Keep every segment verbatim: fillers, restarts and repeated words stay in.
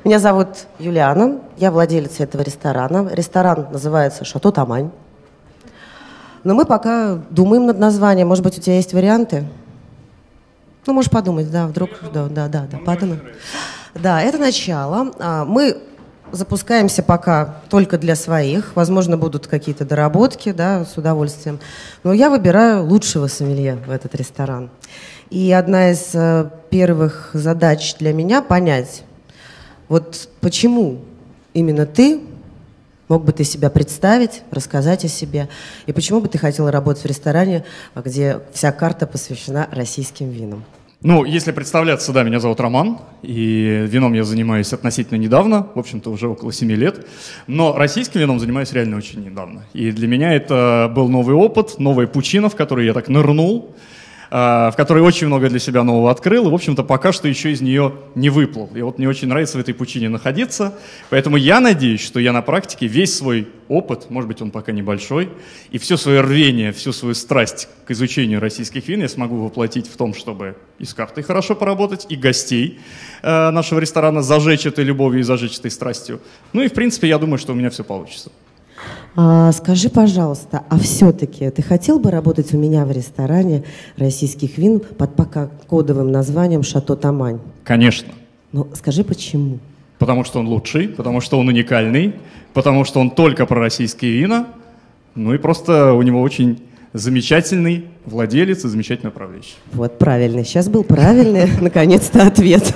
Меня зовут Юлиана, я владелица этого ресторана. Ресторан называется «Шато Тамань». Но мы пока думаем над названием. Может быть, у тебя есть варианты? Ну, можешь подумать, да, вдруг... Да, да, да, да, подумай. Да, это начало. Мы запускаемся пока только для своих. Возможно, будут какие-то доработки, да, с удовольствием. Но я выбираю лучшего сомелье в этот ресторан. И одна из первых задач для меня — понять, вот почему именно ты, мог бы ты себя представить, рассказать о себе, и почему бы ты хотела работать в ресторане, где вся карта посвящена российским винам? Ну, если представляться, да, меня зовут Роман, и вином я занимаюсь относительно недавно, в общем-то, уже около семи лет, но российским вином занимаюсь реально очень недавно. И для меня это был новый опыт, новая пучина, в которую я так нырнул, в которой очень много для себя нового открыл, и, в общем-то, пока что еще из нее не выплыл. И вот мне очень нравится в этой пучине находиться, поэтому я надеюсь, что я на практике весь свой опыт, может быть, он пока небольшой, и все свое рвение, всю свою страсть к изучению российских вин я смогу воплотить в том, чтобы и с картой хорошо поработать, и гостей э, нашего ресторана зажечь этой любовью и зажечь этой страстью. Ну и, в принципе, я думаю, что у меня все получится. А, скажи, пожалуйста, а все-таки ты хотел бы работать у меня в ресторане российских вин под пока кодовым названием «Шато Тамань»? Конечно. Ну, скажи, почему? Потому что он лучший, потому что он уникальный, потому что он только про российские вина, ну и просто у него очень замечательный владелец и замечательный управляющий. Вот, правильный. Сейчас был правильный, наконец-то, ответ.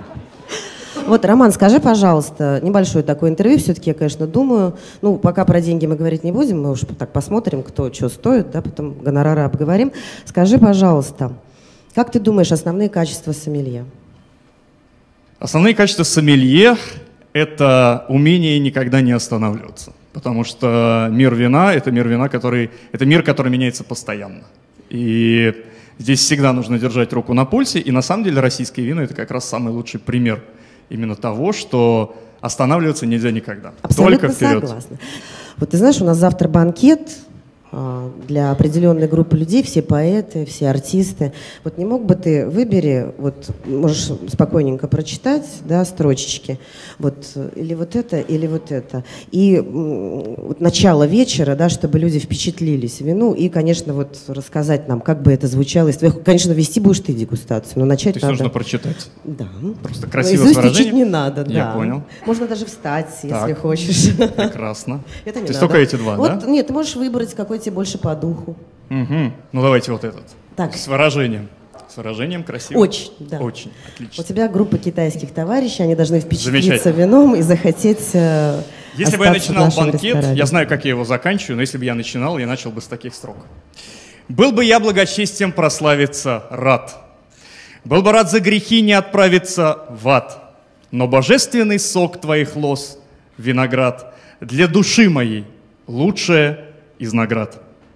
Вот, Роман, скажи, пожалуйста, небольшое такое интервью, все-таки я, конечно, думаю, ну, пока про деньги мы говорить не будем, мы уж так посмотрим, кто что стоит, да, потом гонорары обговорим. Скажи, пожалуйста, как ты думаешь, основные качества сомелье? Основные качества сомелье – это умение никогда не останавливаться, потому что мир вина – это мир вина, который, это мир, который меняется постоянно. И здесь всегда нужно держать руку на пульсе, и на самом деле российские вина – это как раз самый лучший пример именно того, что останавливаться нельзя никогда. Абсолютно Только вперед. Согласна. Вот ты знаешь, у нас завтра банкет для определенной группы людей, все поэты, все артисты. Вот не мог бы ты, выбери, вот можешь спокойненько прочитать, да, строчечки, вот или вот это, или вот это. И вот начало вечера, да, чтобы люди впечатлились вину, и, конечно, вот рассказать нам, как бы это звучало. Из твоих, конечно, вести будешь ты дегустацию, но начать То есть надо... нужно прочитать? Да. Просто красиво с выражением? учить не надо, да. Я понял. Можно даже встать, так. если хочешь. Прекрасно. Это не То есть надо. только эти два, вот, да? Нет, ты можешь выбрать, какой тебе больше по духу. Угу. Ну давайте вот этот. Так. С выражением. С выражением красиво. Очень, да. Очень, отлично. У тебя группа китайских товарищей, они должны впечатлиться вином и захотеть э, Если бы я начинал банкет, ресторане. Я знаю, как я его заканчиваю, но если бы я начинал, я начал бы с таких строк. Был бы я благочестием прославиться рад. Был бы рад за грехи не отправиться в ад. Но божественный сок твоих лоз, виноград, для души моей лучшее из наград.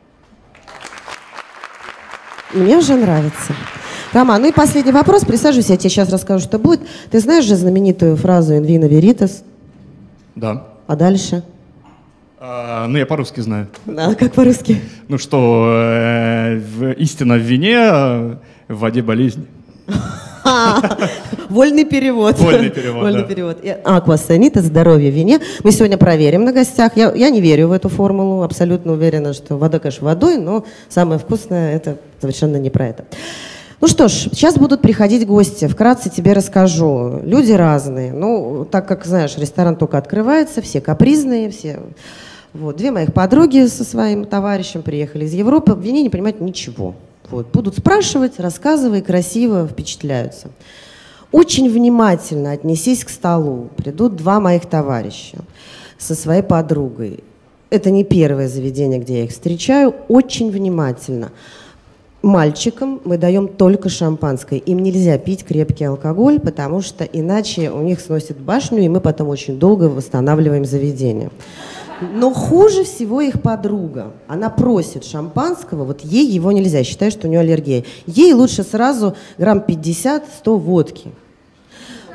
Мне уже нравится. Роман, ну и последний вопрос. Присаживайся, я тебе сейчас расскажу, что будет. Ты знаешь же знаменитую фразу «in vino veritas»? Да. А дальше? А, ну, я по-русски знаю. А как по-русски? Ну что, э, в, истина в вине, а в воде болезнь. Вольный перевод. Вольный перевод, Вольный да. перевод. Аква санита, здоровье в вине. Мы сегодня проверим на гостях. Я, я не верю в эту формулу, абсолютно уверена, что вода, конечно, водой, но самое вкусное — это совершенно не про это. Ну что ж, сейчас будут приходить гости. Вкратце тебе расскажу. Люди разные. Ну, так как, знаешь, ресторан только открывается, все капризные, все... Вот. Две моих подруги со своим товарищем приехали из Европы. В вине не понимают ничего. Вот. Будут спрашивать, рассказывай, красиво, впечатляются. Очень внимательно отнесись к столу. Придут два моих товарища со своей подругой. Это не первое заведение, где я их встречаю. Очень внимательно. Мальчикам мы даем только шампанское. Им нельзя пить крепкий алкоголь, потому что иначе у них сносит башню, и мы потом очень долго восстанавливаем заведение. Но хуже всего их подруга. Она просит шампанского, вот ей его нельзя, считает, что у нее аллергия. Ей лучше сразу грамм пятьдесят-сто водки.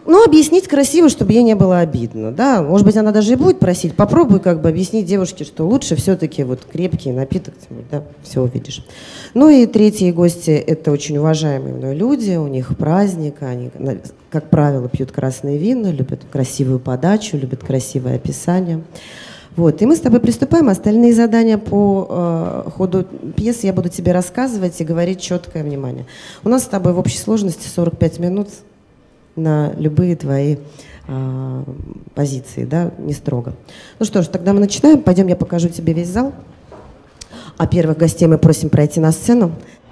Ну, объяснить красиво, чтобы ей не было обидно, да. Может быть, она даже и будет просить, попробуй как бы объяснить девушке, что лучше все-таки вот крепкий напиток, да, все увидишь. Ну и третьи гости – это очень уважаемые мной люди, у них праздник, они, как правило, пьют красные вина, любят красивую подачу, любят красивое описание. Вот, и мы с тобой приступаем. Остальные задания по э, ходу пьесы я буду тебе рассказывать и говорить четкое внимание. У нас с тобой в общей сложности сорок пять минут на любые твои э, позиции, да, не строго. Ну что ж, тогда мы начинаем. Пойдем, я покажу тебе весь зал. А первых гостей мы просим пройти на сцену.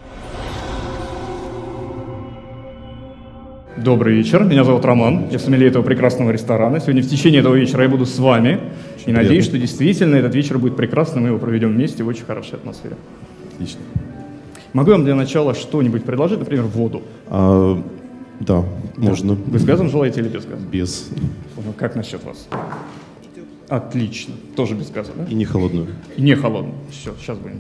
Добрый вечер, меня зовут Роман, я сомелье этого прекрасного ресторана. Сегодня в течение этого вечера я буду с вами. Очень и приятно. Надеюсь, что действительно этот вечер будет прекрасным, мы его проведем вместе в очень хорошей атмосфере. Отлично. Могу я вам для начала что-нибудь предложить, например, воду? А, да, да, можно. Вы с газом желаете или без газа? Без. Ну, как насчет вас? Отлично, тоже без газа, да? И не холодную. И не холодную. Все, сейчас будем.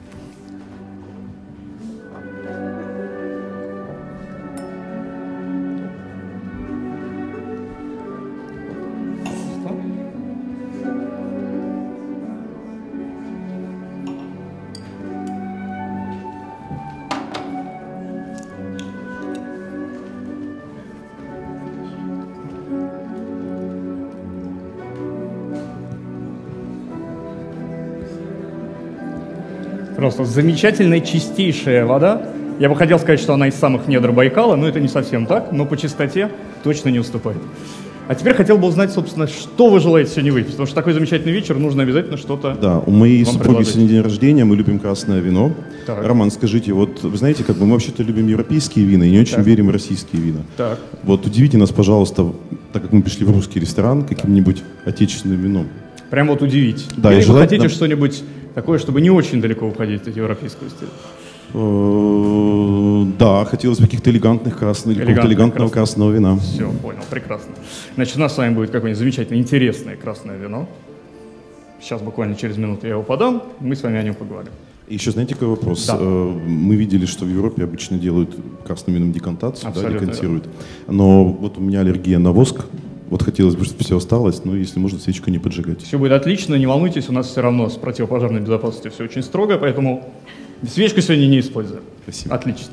Просто замечательная, чистейшая вода. Я бы хотел сказать, что она из самых недр Байкала, но это не совсем так, но по чистоте точно не уступает. А теперь хотел бы узнать, собственно, что вы желаете сегодня выпить, потому что такой замечательный вечер, нужно обязательно что-то. Да, у моей вам супруги предложить. сегодня день рождения, мы любим красное вино. Так. Роман, скажите, вот вы знаете, как бы мы вообще-то любим европейские вина и не очень так. верим в российские вина. Так. Вот удивите нас, пожалуйста, так как мы пришли в русский ресторан, каким-нибудь отечественным вином. Прям вот удивить. Да, Или вы желательно... хотите что-нибудь такое, чтобы не очень далеко уходить от европейского стиля? Да, хотелось бы каких-то элегантных красных, какого-то элегантного красного вина. Все, понял, прекрасно. Значит, у нас с вами будет какое-нибудь замечательное, интересное красное вино. Сейчас буквально через минуту я его подам, мы с вами о нем поговорим. Еще знаете, какой вопрос? Да. Мы видели, что в Европе обычно делают красным вином декантацию, да, декантируют. Да. Но вот у меня аллергия на воск. Вот хотелось бы, чтобы все осталось, но если можно, свечку не поджигать. Все будет отлично, не волнуйтесь, у нас все равно с противопожарной безопасностью все очень строго, поэтому свечку сегодня не используем. Спасибо. Отлично.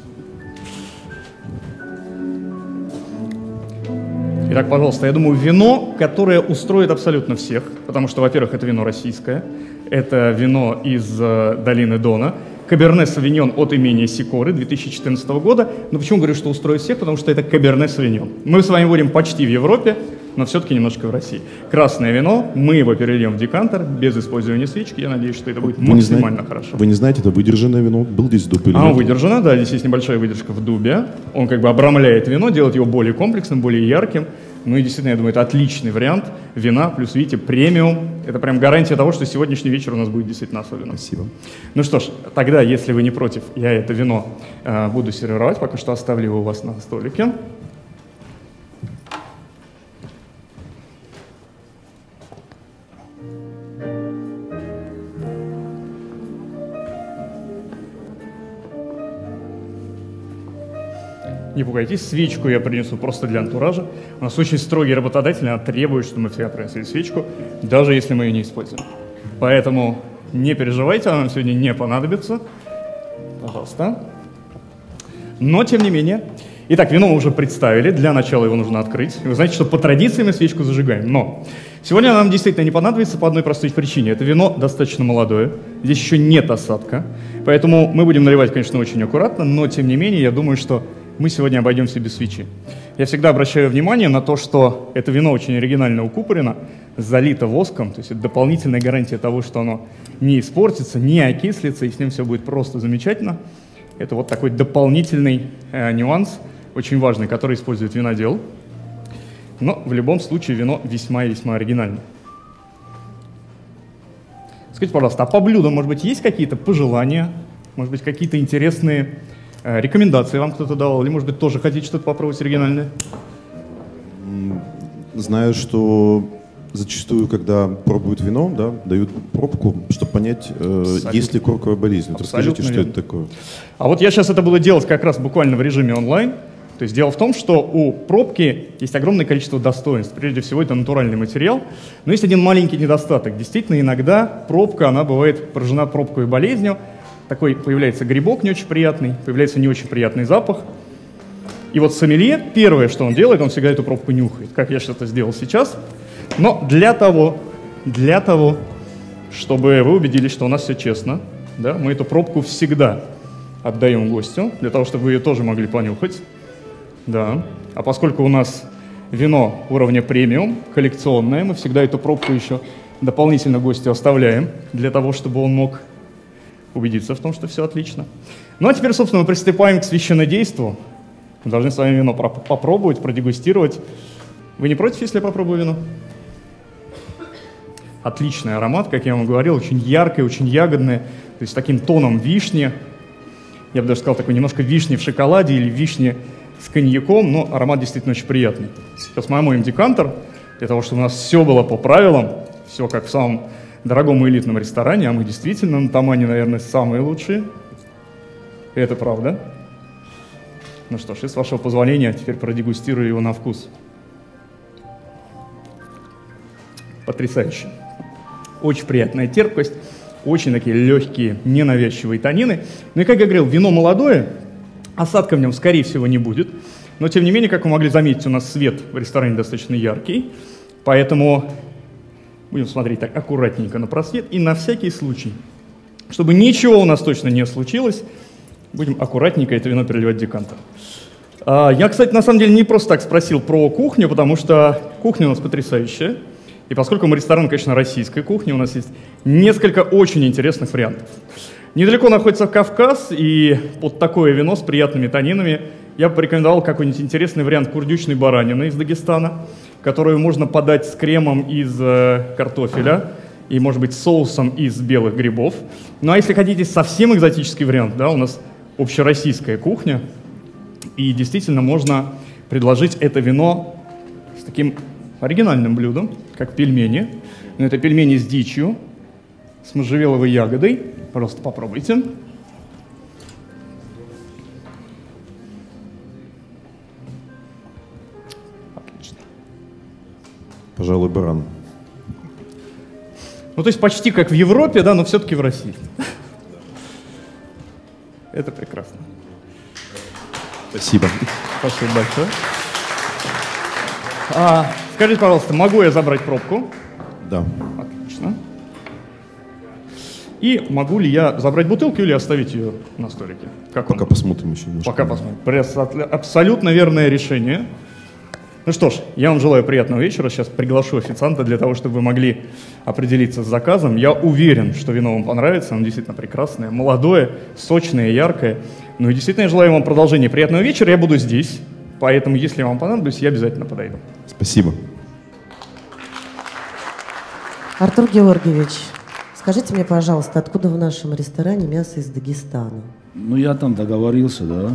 Итак, пожалуйста, я думаю, вино, которое устроит абсолютно всех, потому что, во-первых, это вино российское, это вино из э, долины Дона, Каберне Савиньон от имени Сикоры две тысячи четырнадцатого года. Но почему говорю, что устроит всех? Потому что это Каберне Савиньон. Мы с вами будем почти в Европе, но все-таки немножко в России. Красное вино, мы его перельем в декантер, без использования свечки. Я надеюсь, что это будет вы максимально знаете, хорошо. Вы не знаете, это выдержанное вино? Был здесь дуб или А, нет? выдержано, да, здесь есть небольшая выдержка в дубе. Он как бы обрамляет вино, делает его более комплексным, более ярким. Ну и действительно, я думаю, это отличный вариант вина, плюс, видите, премиум. Это прям гарантия того, что сегодняшний вечер у нас будет действительно особенным. Спасибо. Ну что ж, тогда, если вы не против, я это вино э, буду сервировать, пока что оставлю его у вас на столике. Не пугайтесь, свечку я принесу просто для антуража. У нас очень строгий работодатель, она требует, чтобы мы всегда принесли свечку, даже если мы ее не используем. Поэтому не переживайте, она нам сегодня не понадобится. Пожалуйста. Но, тем не менее. Итак, вино мы уже представили, для начала его нужно открыть. Вы знаете, что по традиции мы свечку зажигаем, но сегодня она нам действительно не понадобится по одной простой причине. Это вино достаточно молодое, здесь еще нет осадка, поэтому мы будем наливать, конечно, очень аккуратно, но, тем не менее, я думаю, что мы сегодня обойдемся без свечи. Я всегда обращаю внимание на то, что это вино очень оригинально укупорено, залито воском, то есть это дополнительная гарантия того, что оно не испортится, не окислится, и с ним все будет просто замечательно. Это вот такой дополнительный э, нюанс, очень важный, который использует винодел. Но в любом случае вино весьма и весьма оригинальное. Скажите, пожалуйста, а по блюдам, может быть, есть какие-то пожелания, может быть, какие-то интересные э, рекомендации вам кто-то давал, или, может быть, тоже хотите что-то попробовать оригинальное? Знаю, что зачастую, когда пробуют вино, да, дают пробку, чтобы понять, э, есть ли корковая болезнь. Вот расскажите, что верно. это такое. А вот я сейчас это буду делать как раз буквально в режиме онлайн, То есть дело в том, что у пробки есть огромное количество достоинств. Прежде всего, это натуральный материал. Но есть один маленький недостаток. Действительно, иногда пробка, она бывает поражена пробковой болезнью. Такой появляется грибок не очень приятный, появляется не очень приятный запах. И вот сомелье, первое, что он делает, он всегда эту пробку нюхает, как я что-то сделал сейчас. Но для того, для того, чтобы вы убедились, что у нас все честно, да, мы эту пробку всегда отдаем гостю, для того, чтобы вы ее тоже могли понюхать. Да. А поскольку у нас вино уровня премиум, коллекционное, мы всегда эту пробку еще дополнительно гостю оставляем, для того, чтобы он мог убедиться в том, что все отлично. Ну а теперь, собственно, мы приступаем к священнодейству. Мы должны с вами вино попробовать, продегустировать. Вы не против, если я попробую вино? Отличный аромат, как я вам говорил, очень яркое, очень ягодное, то есть с таким тоном вишни. Я бы даже сказал, такой немножко вишни в шоколаде или вишни с коньяком, но аромат действительно очень приятный. Сейчас мы омоем декантер, для того, чтобы у нас все было по правилам, все как в самом дорогом и элитном ресторане, а мы действительно на Тамане, наверное, самые лучшие. Это правда. Ну что ж, и с вашего позволения теперь продегустирую его на вкус. Потрясающе. Очень приятная терпкость, очень такие легкие, ненавязчивые тонины. Ну и, как я говорил, вино молодое, осадка в нем, скорее всего, не будет. Но, тем не менее, как вы могли заметить, у нас свет в ресторане достаточно яркий. Поэтому будем смотреть так аккуратненько на просвет. И на всякий случай, чтобы ничего у нас точно не случилось, будем аккуратненько это вино переливать в декантер. Я, кстати, на самом деле не просто так спросил про кухню, потому что кухня у нас потрясающая. И поскольку мы ресторан, конечно, российской кухни, у нас есть несколько очень интересных вариантов. Недалеко находится Кавказ, и под такое вино с приятными тонинами я бы порекомендовал какой-нибудь интересный вариант курдючной баранины из Дагестана, которую можно подать с кремом из э, картофеля и, может быть, соусом из белых грибов. Ну а если хотите совсем экзотический вариант, да, у нас общероссийская кухня, и действительно можно предложить это вино с таким оригинальным блюдом, как пельмени. Но это пельмени с дичью, с можжевеловой ягодой. Просто попробуйте. Отлично. Пожалуй, баран. Ну, то есть почти как в Европе, да, но все-таки в России. Это прекрасно. Спасибо. Спасибо большое. А, скажите, пожалуйста, могу я забрать пробку? Да. Отлично. И могу ли я забрать бутылку или оставить ее на столике? Как Пока он? посмотрим еще немножко. Пока посмотрим. Абсолютно верное решение. Ну что ж, я вам желаю приятного вечера. Сейчас приглашу официанта для того, чтобы вы могли определиться с заказом. Я уверен, что вино вам понравится. Оно действительно прекрасное, молодое, сочное, яркое. Ну и действительно я желаю вам продолжения приятного вечера. Я буду здесь. Поэтому, если вам понадоблюсь, я обязательно подойду. Спасибо. Артур Георгиевич, скажите мне, пожалуйста, откуда в нашем ресторане мясо из Дагестана? Ну, я там договорился, да.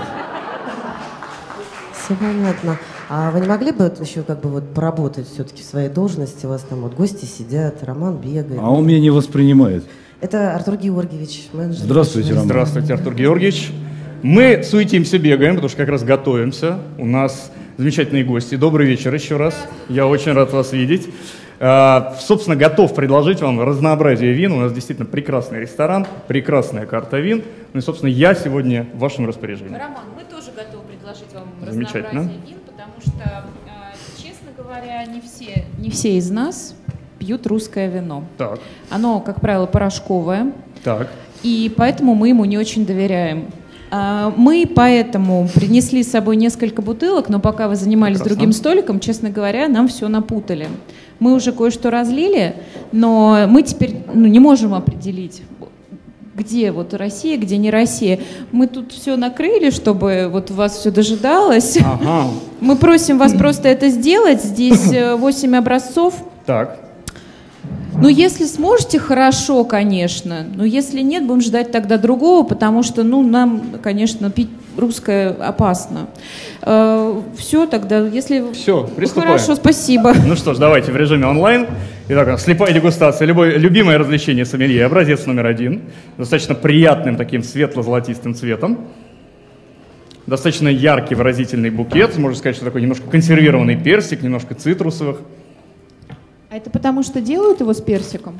Все понятно. А вы не могли бы вот еще как бы вот поработать все-таки в своей должности? У вас там вот гости сидят, Роман бегает. А он меня не воспринимает. Это Артур Георгиевич, менеджер. Здравствуйте, Роман. Здравствуйте, Артур Георгиевич. Мы суетимся, бегаем, потому что как раз готовимся. У нас замечательные гости. Добрый вечер еще раз. Я очень рад вас видеть. А, собственно, готов предложить вам разнообразие вин. У нас действительно прекрасный ресторан, прекрасная карта вин. Ну и, собственно, я сегодня в вашем распоряжении. Роман, мы тоже готовы предложить вам Замечательно. разнообразие вин, потому что, честно говоря, не все, не все из нас пьют русское вино. Так, Оно, как правило, порошковое, так. и поэтому мы ему не очень доверяем. А, Мы поэтому принесли с собой несколько бутылок, но пока вы занимались Прекрасно. другим столиком, честно говоря, нам все напутали. Мы уже кое-что разлили, но мы теперь ну, не можем определить, где вот Россия, где не Россия. Мы тут все накрыли, чтобы вот вас все дожидалось. Ага, Мы просим вас просто это сделать. Здесь э, восемь образцов. так. Ну, если сможете, хорошо, конечно. Но если нет, будем ждать тогда другого, потому что, ну, нам, конечно, пить русское опасно. Э, все тогда, если... Все, приступаем. Хорошо, спасибо. Ну что ж, давайте в режиме онлайн. Итак, слепая дегустация. Любое, любимое развлечение сомелье. Образец номер один. Достаточно приятным таким светло-золотистым цветом. Достаточно яркий, выразительный букет. Можно сказать, что такой немножко консервированный персик, немножко цитрусовых. А это потому, что делают его с персиком?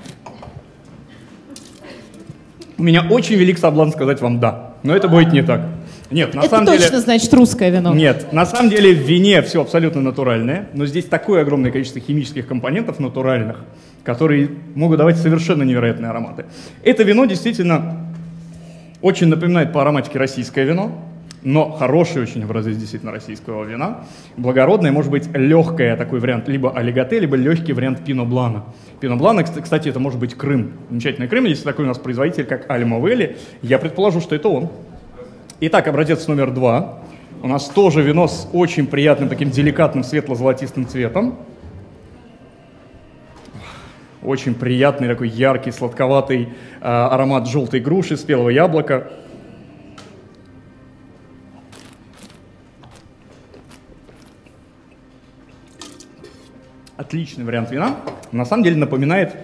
У меня очень велик соблазн сказать вам «да», но это будет не так. Нет, на это самом точно деле... значит русское вино. Нет, на самом деле в вине все абсолютно натуральное, но здесь такое огромное количество химических компонентов натуральных, которые могут давать совершенно невероятные ароматы. Это вино действительно очень напоминает по ароматике российское вино, но хороший очень образец действительно российского вина. Благородное, может быть, легкое такой вариант, либо олиготе, либо легкий вариант пино блана. Пино блана, кстати, это может быть Крым. Замечательный Крым. Есть такой у нас производитель, как Альма-Вэлли. Я предположу, что это он. Итак, образец номер два. У нас тоже вино с очень приятным, таким деликатным светло-золотистым цветом. Очень приятный, такой яркий, сладковатый э, аромат желтой груши, спелого яблока. Отличный вариант вина. На самом деле напоминает,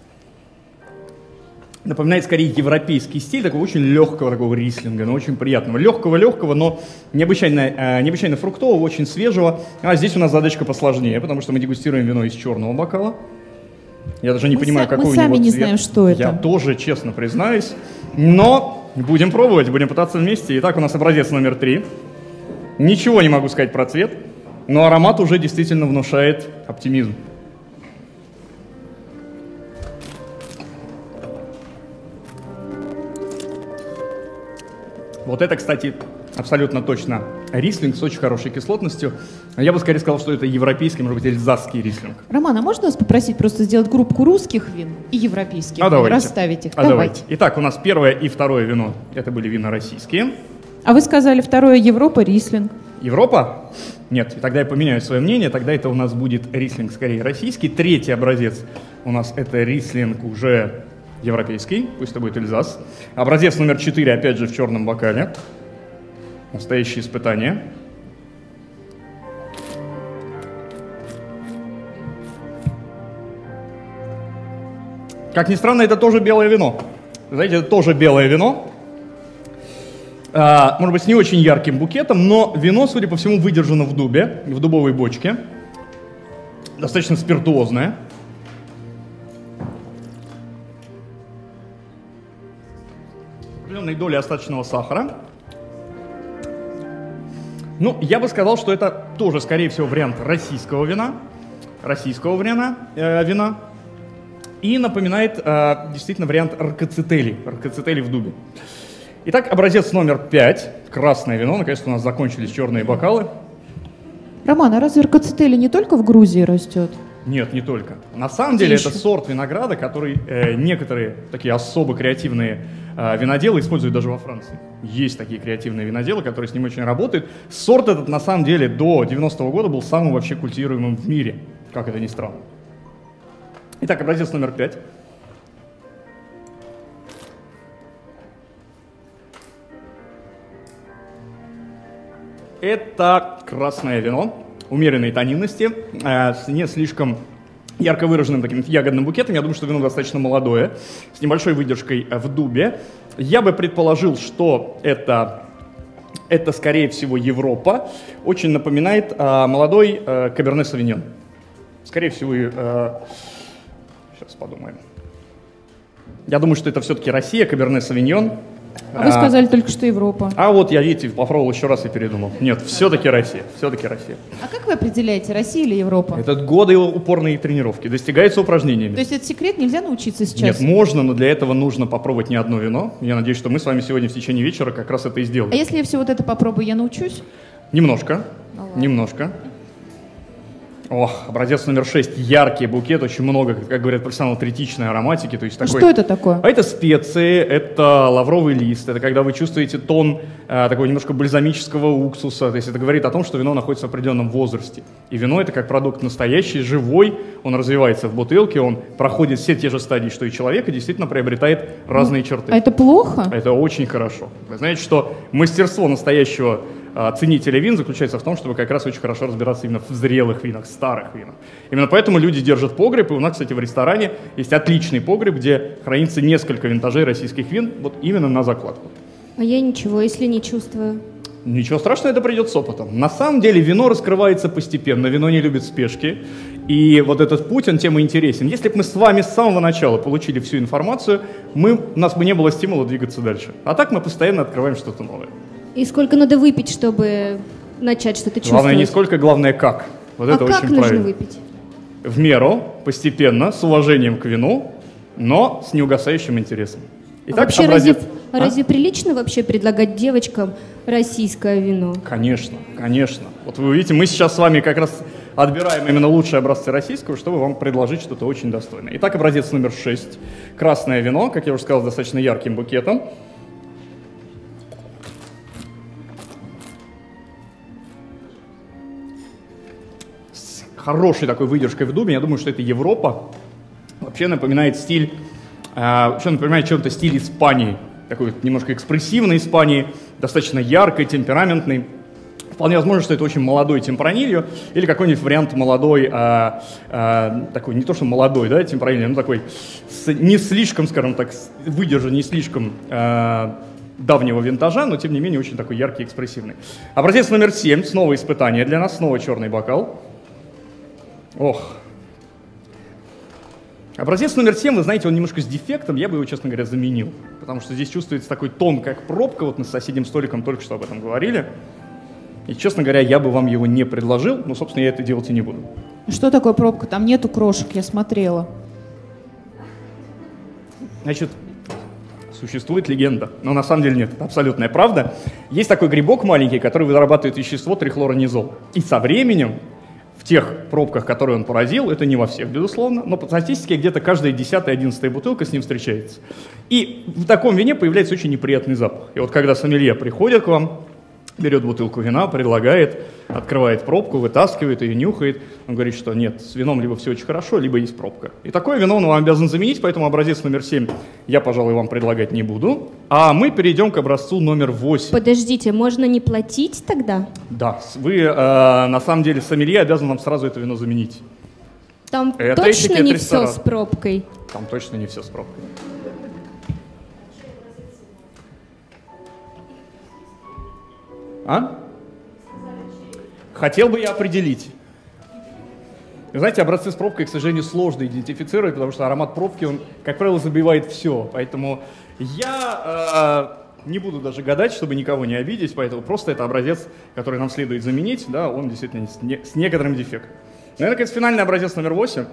напоминает скорее европейский стиль, такого очень легкого такого рислинга, но очень приятного. Легкого-легкого, но необычайно, э, необычайно фруктового, очень свежего. А здесь у нас задачка посложнее, потому что мы дегустируем вино из черного бокала. Я даже не мы понимаю, са- какой у мы него сами цвет. не знаем, что это. Я тоже, честно признаюсь. Но будем пробовать, будем пытаться вместе. Итак, у нас образец номер три. Ничего не могу сказать про цвет, но аромат уже действительно внушает оптимизм. Вот это, кстати, абсолютно точно рислинг с очень хорошей кислотностью. Я бы скорее сказал, что это европейский, может быть, эльзасский рислинг. Роман, а можно вас попросить просто сделать группку русских вин и европейских А вин, давайте. расставить их? А давайте. Итак, у нас первое и второе вино, это были вина российские. А вы сказали второе Европа, рислинг. Европа? Нет, и тогда я поменяю свое мнение, тогда это у нас будет рислинг скорее российский. Третий образец у нас это рислинг уже европейский, пусть это будет Эльзас. Образец номер четыре, опять же, в черном бокале. Настоящее испытание. Как ни странно, это тоже белое вино. Знаете, это тоже белое вино. А, может быть, с не очень ярким букетом, но вино, судя по всему, выдержано в дубе, в дубовой бочке. Достаточно спиртуозное. Определенной долей остаточного сахара. Ну, я бы сказал, что это тоже, скорее всего, вариант российского вина. Российского вина. Э, вина. И напоминает э, действительно вариант ркацители. Ркацители в дубе. Итак, образец номер пять. Красное вино. Наконец-то у нас закончились черные бокалы. Роман, а разве ркацители не только в Грузии растет? Нет, не только. На самом деле это сорт винограда, который э, некоторые такие особо креативные э, виноделы используют даже во Франции. Есть такие креативные виноделы, которые с ним очень работают. Сорт этот на самом деле до девяностого года был самым вообще культивируемым в мире, как это ни странно. Итак, образец номер пять. Это красное вино умеренной тонинности, э, с не слишком ярко выраженным таким ягодным букетом. Я думаю, что вино достаточно молодое, с небольшой выдержкой в дубе. Я бы предположил, что это, это скорее всего, Европа. Очень напоминает э, молодой э, Каберне Савиньон. Скорее всего, э, сейчас подумаем. Я думаю, что это все-таки Россия, Каберне Савиньон. А вы сказали только что Европа. А вот я, видите, попробовал еще раз и передумал. Нет, все-таки Россия, все-таки Россия. А как вы определяете, Россия или Европа? Это годы упорной тренировки, достигается упражнениями. То есть этот секрет нельзя научиться сейчас? Нет, можно, но для этого нужно попробовать не одно вино. Я надеюсь, что мы с вами сегодня в течение вечера как раз это и сделаем. А если я все вот это попробую, я научусь? Немножко, Ну, ладно. немножко. Ох, образец номер шесть. Яркий букет, очень много, как говорят профессионалы, третичной ароматики. То есть А такой... что это такое? А это специи, это лавровый лист, это когда вы чувствуете тон э, такого немножко бальзамического уксуса. То есть это говорит о том, что вино находится в определенном возрасте. И вино это как продукт настоящий, живой, он развивается в бутылке, он проходит все те же стадии, что и человек, и действительно приобретает разные черты. А это плохо? Это очень хорошо. Вы знаете, что мастерство настоящего э, ценителя вин заключается в том, чтобы как раз очень хорошо разбираться именно в зрелых винах, старых винах. Именно поэтому люди держат погреб, и у нас, кстати, в ресторане есть отличный погреб, где хранится несколько винтажей российских вин, вот именно на закладку. А я ничего, если не чувствую. Ничего страшного, это придет с опытом. На самом деле вино раскрывается постепенно, вино не любит спешки. И вот этот путь, он тем и интересен. Если бы мы с вами с самого начала получили всю информацию, мы, у нас бы не было стимула двигаться дальше. А так мы постоянно открываем что-то новое. И сколько надо выпить, чтобы начать что-то чувствовать? Главное не сколько, главное как. Вот а это как очень нужно правильно. выпить? В меру, постепенно, с уважением к вину, но с неугасающим интересом. А Итак, вообще образец... разве, А? разве прилично вообще предлагать девочкам российское вино? Конечно, конечно. Вот вы увидите, мы сейчас с вами как раз отбираем именно лучшие образцы российского, чтобы вам предложить что-то очень достойное. Итак, образец номер шесть. Красное вино, как я уже сказал, с достаточно ярким букетом. С хорошей такой выдержкой в дубе. Я думаю, что это Европа. Вообще напоминает стиль, э, вообще напоминает чем-то стиль Испании. Такой вот немножко экспрессивной Испании, достаточно яркой, темпераментной. Вполне возможно, что это очень молодой темпранильо или какой-нибудь вариант молодой, а, а, такой, не то что молодой, да, темпранильо, но такой с, не слишком, скажем так, выдержан, не слишком а, давнего винтажа, но тем не менее очень такой яркий, экспрессивный. Образец номер семь, снова испытание для нас, снова черный бокал. Ох. Образец номер семь, вы знаете, он немножко с дефектом, я бы его, честно говоря, заменил. Потому что здесь чувствуется такой тон, как пробка, вот мы с соседним столиком только что об этом говорили. И, честно говоря, я бы вам его не предложил, но, собственно, я это делать и не буду. Что такое пробка? Там нету крошек, я смотрела. Значит, существует легенда, но на самом деле нет, это абсолютная правда. Есть такой грибок маленький, который вырабатывает вещество трихлоронизол. И со временем в тех пробках, которые он поразил, это не во всех, безусловно, но по статистике где-то каждая десятая, одиннадцатая бутылка с ним встречается. И в таком вине появляется очень неприятный запах. И вот когда сомелье приходит к вам, берет бутылку вина, предлагает, открывает пробку, вытаскивает ее, нюхает, он говорит, что нет, с вином либо все очень хорошо, либо есть пробка. И такое вино он вам обязан заменить, поэтому образец номер семь я, пожалуй, вам предлагать не буду. А мы перейдем к образцу номер восемь. Подождите, можно не платить тогда? Да, вы, э, на самом деле, сомелье обязан вам сразу это вино заменить. Там Это точно этикет не ресторана. все с пробкой? Там точно не все с пробкой. А? Хотел бы я определить. Вы знаете, образцы с пробкой, к сожалению, сложно идентифицировать, потому что аромат пробки, он, как правило, забивает все. Поэтому я э, не буду даже гадать, чтобы никого не обидеть, поэтому просто это образец, который нам следует заменить, да, он действительно с, не, с некоторым дефектом. Ну и, наконец, финальный образец номер восемь.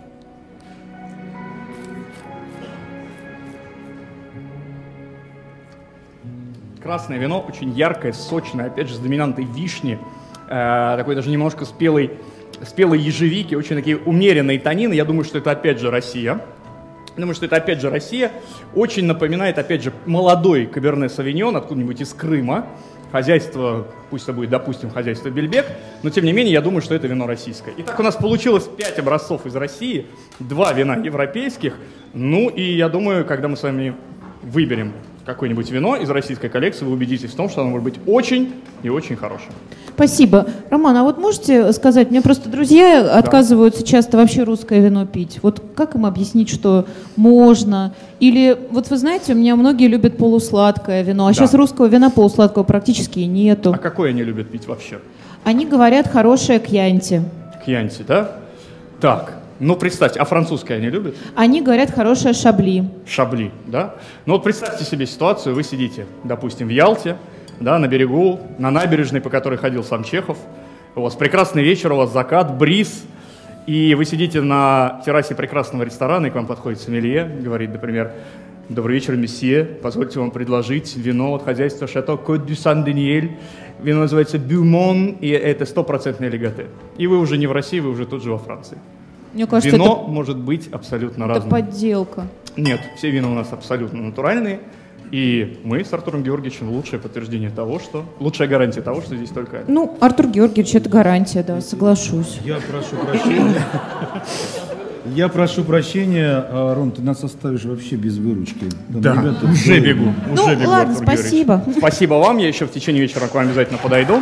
Красное вино, очень яркое, сочное, опять же, с доминантой вишни, э, такой даже немножко спелой, спелой ежевики, очень такие умеренные тонины. Я думаю, что это опять же Россия. Я думаю, что это опять же Россия. Очень напоминает, опять же, молодой Каберне Савиньон откуда-нибудь из Крыма. Хозяйство, пусть это будет, допустим, хозяйство Бельбек, но тем не менее, я думаю, что это вино российское. Итак, у нас получилось пять образцов из России, два вина европейских. Ну и я думаю, когда мы с вами выберем какое-нибудь вино из российской коллекции, вы убедитесь в том, что оно может быть очень и очень хорошим. Спасибо. Роман, а вот можете сказать, мне просто друзья да. отказываются часто вообще русское вино пить. Вот как им объяснить, что можно? Или, вот вы знаете, у меня многие любят полусладкое вино, а да. сейчас русского вина полусладкого практически и нету. А какое они любят пить вообще? Они говорят, хорошее кьянти. Кьянти, да? Так. Ну, представьте, а французское они любят? Они говорят, хорошее шабли. Шабли, да? Ну, вот представьте себе ситуацию, вы сидите, допустим, в Ялте, да, на берегу, на набережной, по которой ходил сам Чехов, у вас прекрасный вечер, у вас закат, бриз, и вы сидите на террасе прекрасного ресторана, и к вам подходит сомелье, говорит, например, добрый вечер, месье, позвольте вам предложить вино от хозяйства Шато Кот дю Сан-Даниэль, вино называется Бюмон, и это стопроцентный легате. И вы уже не в России, вы уже тут же во Франции. Мне кажется, вино это, может быть абсолютно это разным. подделка. Нет, все вина у нас абсолютно натуральные. И мы с Артуром Георгиевичем лучшее подтверждение того, что... Лучшая гарантия того, что здесь только... Ну, Артур Георгиевич, это гарантия, да, соглашусь. Я прошу прощения. Я прошу прощения, Ром, ты нас оставишь вообще без выручки. Там да, ребята, уже бегу, ну, уже бегу, ладно, Артур спасибо. Георгиевич. Спасибо вам, я еще в течение вечера к вам обязательно подойду.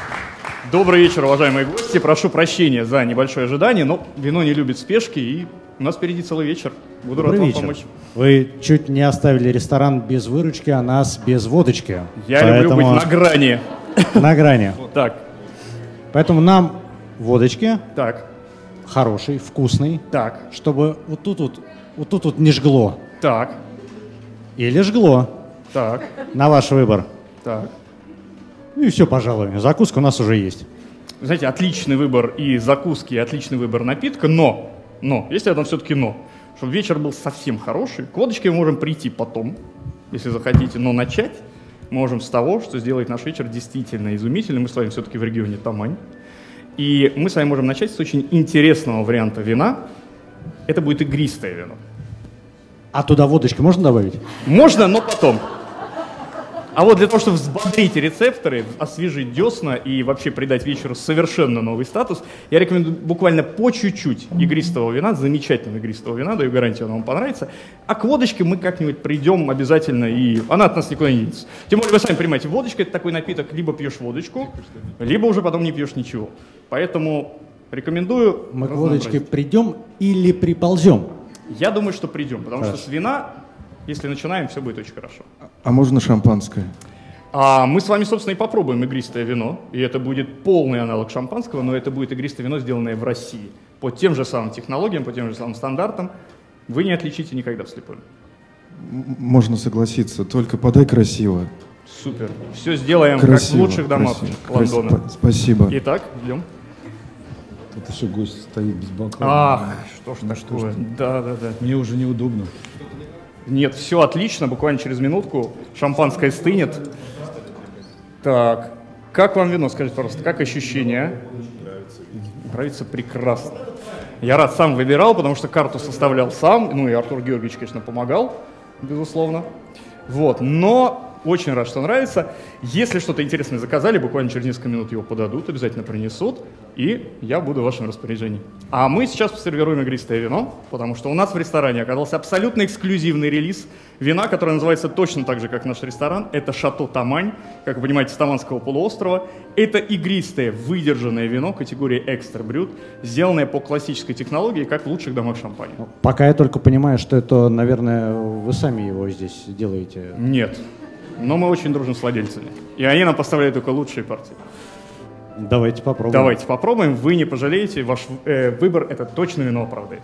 Добрый вечер, уважаемые гости. Прошу прощения за небольшое ожидание, но вино не любит спешки, и У нас впереди целый вечер. Буду Добрый рад вам вечер. помочь. Вы чуть не оставили ресторан без выручки, а нас без водочки. Я Поэтому люблю быть на грани. на грани. Так, Поэтому нам водочки так, хороший, вкусный, так, чтобы вот тут вот, вот тут вот не жгло. так, Или жгло. так, На ваш выбор. так. Ну и все, пожалуй. Закуска у нас уже есть. Вы знаете, отличный выбор и закуски, и отличный выбор напитка, но, но, есть одно все-таки но, чтобы вечер был совсем хороший, к водочке мы можем прийти потом, если захотите, но начать мы можем с того, что сделает наш вечер действительно изумительным. Мы с вами все-таки в регионе Тамань. И мы с вами можем начать с очень интересного варианта вина. Это будет игристое вино. А туда водочки можно добавить? Можно, но потом. А вот для того, чтобы взбодрить рецепторы, освежить десна и вообще придать вечеру совершенно новый статус, я рекомендую буквально по чуть-чуть игристого вина, замечательного игристого вина, даю гарантию, оно вам понравится. А к водочке мы как-нибудь придем обязательно, и она от нас никуда не денется. Тем более, вы сами понимаете, водочка — это такой напиток, либо пьешь водочку, либо уже потом не пьешь ничего. Поэтому рекомендую... Мы к водочке придем или приползем? Я думаю, что придем, потому Хорошо. что с вина, если начинаем, все будет очень хорошо. А можно шампанское? А мы с вами, собственно, и попробуем игристое вино, и это будет полный аналог шампанского, но это будет игристое вино, сделанное в России, по тем же самым технологиям, по тем же самым стандартам. Вы не отличите никогда вслепую. М- Можно согласиться, только подай красиво. Супер. Все сделаем Красиво, как в лучших домах красиво. Лондона. Красиво. Спасибо. Итак, идем. Это еще гость стоит без бокала. Ах, что ж Ну, такое. ж ты. Да, да, да. Мне уже неудобно. Нет, все отлично, буквально через минутку шампанское стынет. Так, как вам вино, скажите, пожалуйста, как ощущения? Нравится. Нравится прекрасно. Я рад, сам выбирал, потому что карту составлял сам, ну и Артур Георгиевич, конечно, помогал, безусловно. Вот, но очень рад, что нравится. Если что-то интересное заказали, буквально через несколько минут его подадут, обязательно принесут, и я буду в вашем распоряжении. А мы сейчас посервируем игристое вино, потому что у нас в ресторане оказался абсолютно эксклюзивный релиз вина, которое называется точно так же, как наш ресторан. Это «Шато Тамань», как вы понимаете, с Таманского полуострова. Это игристое, выдержанное вино категории «Экстра Брют», сделанное по классической технологии, как в лучших домах шампани. Пока я только понимаю, что это, наверное, вы сами его здесь делаете. Нет. Но мы очень дружим с владельцами. И они нам поставляют только лучшие партии. Давайте попробуем. Давайте попробуем. Вы не пожалеете. Ваш э, выбор это точно вино оправдает.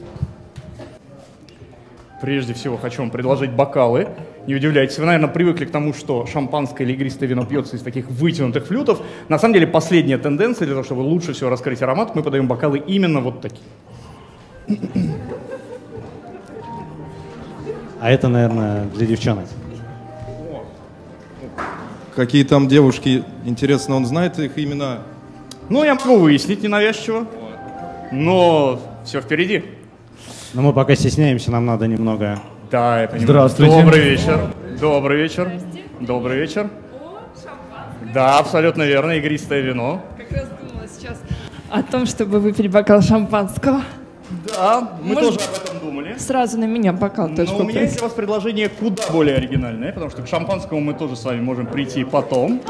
Прежде всего хочу вам предложить бокалы. Не удивляйтесь, вы, наверное, привыкли к тому, что шампанское или игристое вино пьется из таких вытянутых флютов. На самом деле последняя тенденция, для того, чтобы лучше всего раскрыть аромат, мы подаем бокалы именно вот такие. А это, наверное, для девчонок. Какие там девушки, интересно, он знает их имена? Ну, я могу выяснить ненавязчиво, но все впереди. Но мы пока стесняемся, нам надо немного... Да, я понимаю. Здравствуйте. Добрый вечер. Добрый вечер. Добрый вечер. Да, абсолютно верно. Игристое вино. Как раз думала сейчас о том, чтобы выпить бокал шампанского. Да, мы Может, тоже об этом думали. Сразу на меня бокал тоже Но у меня попросить. есть для вас предложение куда более оригинальное, потому что к шампанскому мы тоже с вами можем прийти потом.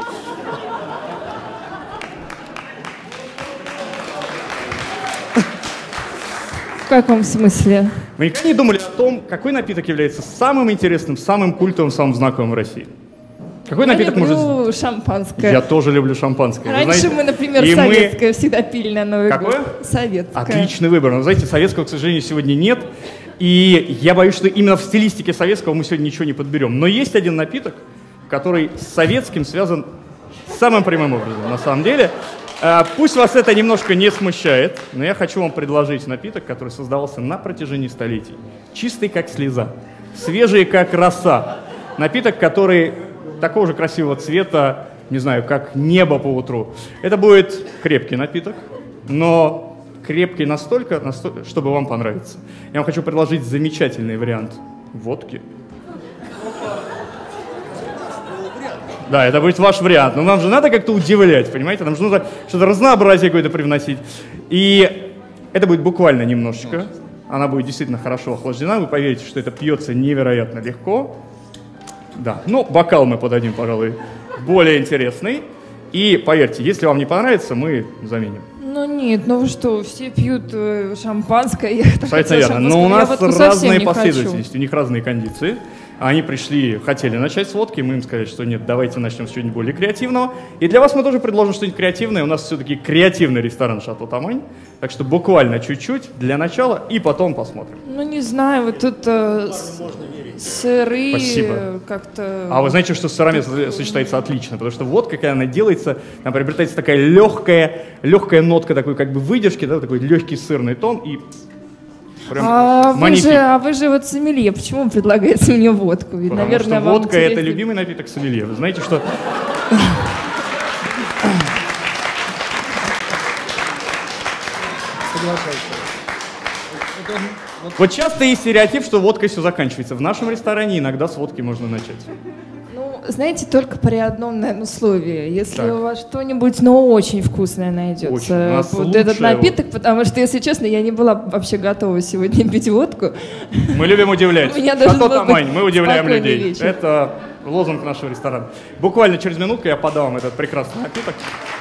В каком смысле? Вы никогда не думали о том, какой напиток является самым интересным, самым культовым, самым знаковым в России? Какой Я напиток люблю может... шампанское. Я тоже люблю шампанское. Вы Раньше знаете, мы, например, и мы- советское всегда пили на Новый Какое? год. Советское. Отличный выбор. Но, знаете, советского, к сожалению, сегодня нет. И я боюсь, что именно в стилистике советского мы сегодня ничего не подберем. Но есть один напиток, который с советским связан самым прямым образом, на самом деле. А, Пусть вас это немножко не смущает, но я хочу вам предложить напиток, который создавался на протяжении столетий. Чистый, как слеза, свежий, как роса. Напиток, который такого же красивого цвета, не знаю, как небо по утру. Это будет крепкий напиток, но крепкий настолько, настолько, чтобы вам понравиться. Я вам хочу предложить замечательный вариант водки. Да, это будет ваш вариант. Но нам же надо как-то удивлять, понимаете? Нам же нужно что-то разнообразие какое-то привносить. И это будет буквально немножечко. Она будет действительно хорошо охлаждена. Вы поверите, что это пьется невероятно легко. Да, ну, бокал мы подадим, пожалуй, более интересный. И поверьте, если вам не понравится, мы заменим. Ну нет, ну вы что, все пьют э, шампанское. Я Абсолютно верно. Но у нас разные последовательности, у них разные кондиции. Они пришли, хотели начать с водки, мы им сказали, что нет, давайте начнем с чего-нибудь более креативного. И для вас мы тоже предложим что-нибудь креативное. У нас все-таки креативный ресторан «Шато Тамань». Так что буквально чуть-чуть для начала и потом посмотрим. Ну не знаю, вот тут э, сыры Спасибо. как-то... А вы знаете, что с сырами сочетается отлично? Потому что водка, когда она делается, там приобретается такая легкая, легкая нотка такой как бы выдержки, да, такой легкий сырный тон и... А вы, же, а вы же вот сомелье, почему предлагаете мне водку? Ведь, Потому наверное, что вам водка интереснее... — это любимый напиток сомелье. Вы знаете, что... Вот часто есть стереотип, что водкой все заканчивается. В нашем ресторане иногда с водки можно начать. Ну, знаете, только при одном, наверное, условии. Если Так. у вас что-нибудь, но очень вкусное найдется. Очень. У нас Вот этот лучшее напиток, потому что, если честно, я не была вообще готова сегодня пить водку. Мы любим удивлять. У меня должен «Шато был Тамань», быть мы удивляем спокойный людей. вечер. Это лозунг нашего ресторана. Буквально через минутку я подам вам этот прекрасный напиток.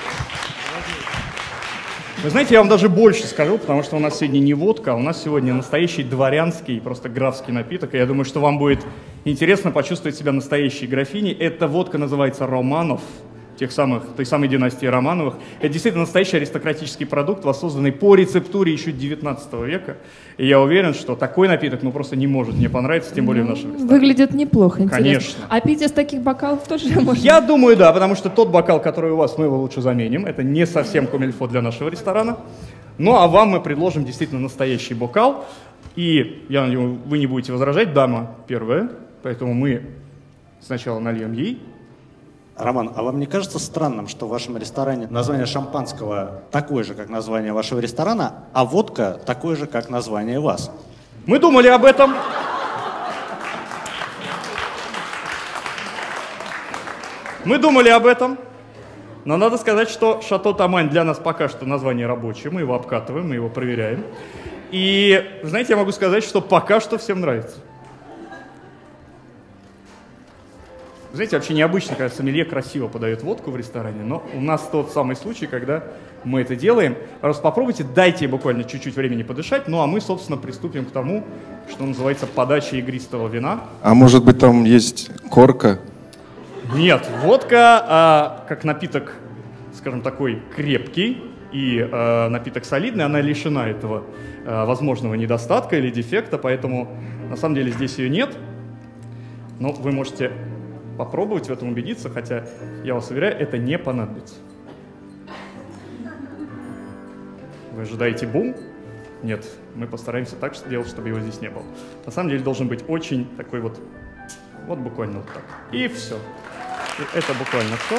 Вы знаете, я вам даже больше скажу, потому что у нас сегодня не водка, а у нас сегодня настоящий дворянский, просто графский напиток. И я думаю, что вам будет интересно почувствовать себя настоящей графиней. Эта водка называется «Романов», тех самых, той самой династии Романовых. Это действительно настоящий аристократический продукт, воссозданный по рецептуре еще девятнадцатого века. И я уверен, что такой напиток ну, просто не может не понравиться, тем более в нашем ресторане. Выглядит неплохо, интересно. Конечно. А пить из таких бокалов тоже можно? Я думаю, да, потому что тот бокал, который у вас, мы его лучше заменим. Это не совсем комильфо для нашего ресторана. Ну, а вам мы предложим действительно настоящий бокал. И, я надеюсь, вы не будете возражать, дама первая, поэтому мы сначала нальем ей. Роман, а вам не кажется странным, что в вашем ресторане название шампанского такое же, как название вашего ресторана, а водка такое же, как название вас? Мы думали об этом. Мы думали об этом. Но надо сказать, что «Шато Тамань» для нас пока что название рабочее. Мы его обкатываем, мы его проверяем. И, знаете, я могу сказать, что пока что всем нравится. Знаете, вообще необычно, когда сомелье красиво подает водку в ресторане, но у нас тот самый случай, когда мы это делаем. Просто попробуйте, дайте буквально чуть-чуть времени подышать, ну а мы, собственно, приступим к тому, что называется подача игристого вина. А может быть, там есть корка? Нет, водка, а, как напиток, скажем, такой крепкий и а, напиток солидный, она лишена этого а, возможного недостатка или дефекта, поэтому на самом деле здесь ее нет. Но вы можете попробовать в этом убедиться, хотя, я вас уверяю, это не понадобится. Вы ожидаете бум? Нет, мы постараемся так сделать, чтобы его здесь не было. На самом деле должен быть очень такой вот, вот буквально вот так. И все. И это буквально все.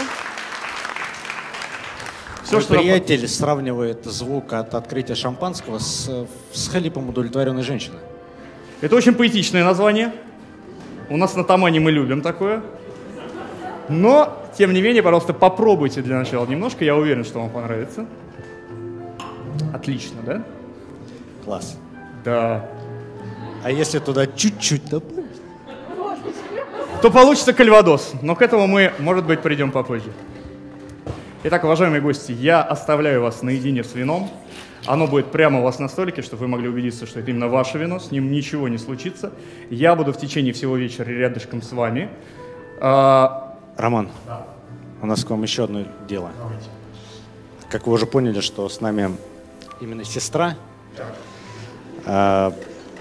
Все, Мой что приятель нам... сравнивает звук от открытия шампанского с, с хлипом удовлетворенной женщины. Это очень поэтичное название. У нас на Тамане мы любим такое. Но, тем не менее, пожалуйста, попробуйте для начала немножко. Я уверен, что вам понравится. Отлично, да? Класс. Да. А если туда чуть-чуть добавить? То получится кальвадос. Но к этому мы, может быть, придем попозже. Итак, уважаемые гости, я оставляю вас наедине с вином. Оно будет прямо у вас на столике, чтобы вы могли убедиться, что это именно ваше вино, с ним ничего не случится. Я буду в течение всего вечера рядышком с вами. А... Роман, да. У нас к вам еще одно дело. Давайте. Как вы уже поняли, что с нами именно сестра. А,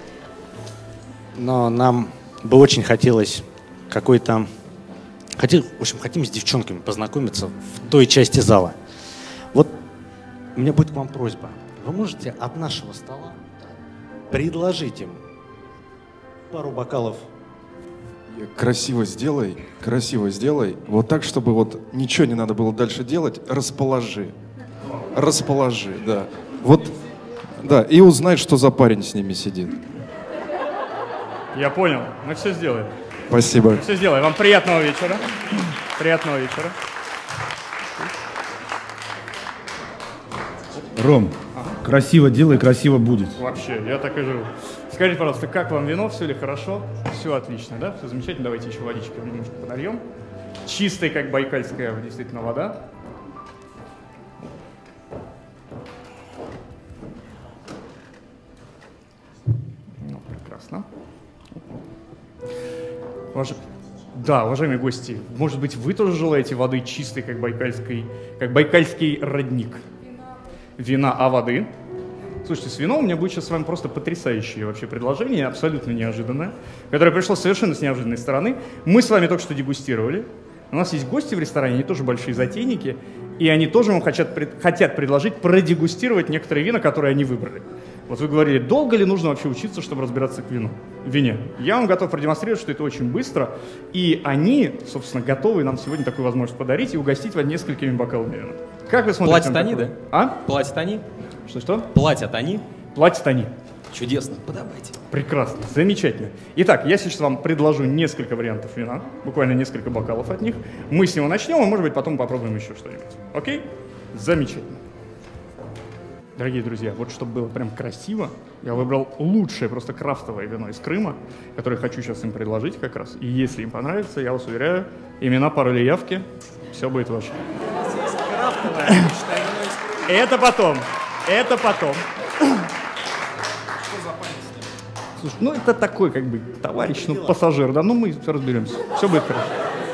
но нам бы очень хотелось какой-то... Хотел, в общем, хотим с девчонками познакомиться в той части зала. Вот у меня будет к вам просьба. Вы можете от нашего стола предложить им пару бокалов? Красиво сделай, красиво сделай. Вот так, чтобы вот ничего не надо было дальше делать. Расположи. Расположи, да. Вот, да, и узнай, что за парень с ними сидит. Я понял. Мы все сделаем. Спасибо. Мы все сделаем. Вам приятного вечера. Приятного вечера. Ром, ага. Красиво делай, красиво будет. Вообще, я так и живу. Скажите, пожалуйста, как вам вино? Все ли хорошо? Все отлично, да? Все замечательно. Давайте еще водички немножко подольем. Чистая, как байкальская, действительно, вода. Уваж... Да, уважаемые гости, может быть, вы тоже желаете воды чистой, как байкальский, как байкальский родник? Вина, а воды? Слушайте, с вином у меня будет сейчас с вами просто потрясающее вообще предложение, абсолютно неожиданное, которое пришло совершенно с неожиданной стороны. Мы с вами только что дегустировали. У нас есть гости в ресторане, они тоже большие затейники, и они тоже вам хотят, хотят предложить продегустировать некоторые вина, которые они выбрали. Вот вы говорили, долго ли нужно вообще учиться, чтобы разбираться к вину, в вине? Я вам готов продемонстрировать, что это очень быстро, и они, собственно, готовы нам сегодня такую возможность подарить и угостить вас несколькими бокалами вина. Как вы смотрите? Платят они, да? А? Платят они? Что-что? Платят они? Платят они. Чудесно, подавайте. Прекрасно, замечательно. Итак, я сейчас вам предложу несколько вариантов вина, буквально несколько бокалов от них. Мы с него начнем, и, может быть, потом попробуем еще что-нибудь. Окей? Замечательно. Дорогие друзья, вот чтобы было прям красиво, я выбрал лучшее просто крафтовое вино из Крыма, которое хочу сейчас им предложить как раз. И если им понравится, я вас уверяю, имена, пароли, явки, все будет ваше. Это потом, это потом. Слушай, ну это такой как бы товарищ, ну пассажир, да, ну мы разберемся, все будет хорошо.